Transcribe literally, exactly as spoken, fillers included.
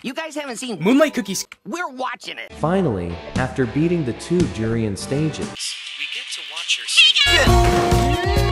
You guys haven't seen Moonlight cookies. We're watching it. Finally, after beating the two durian stages, We get to watch her sing.